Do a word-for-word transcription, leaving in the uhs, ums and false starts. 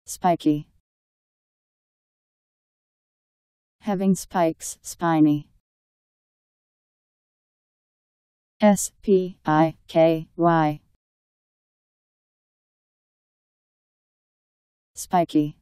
Spiky. Having spikes, spiny. S P I K Y. Spiky.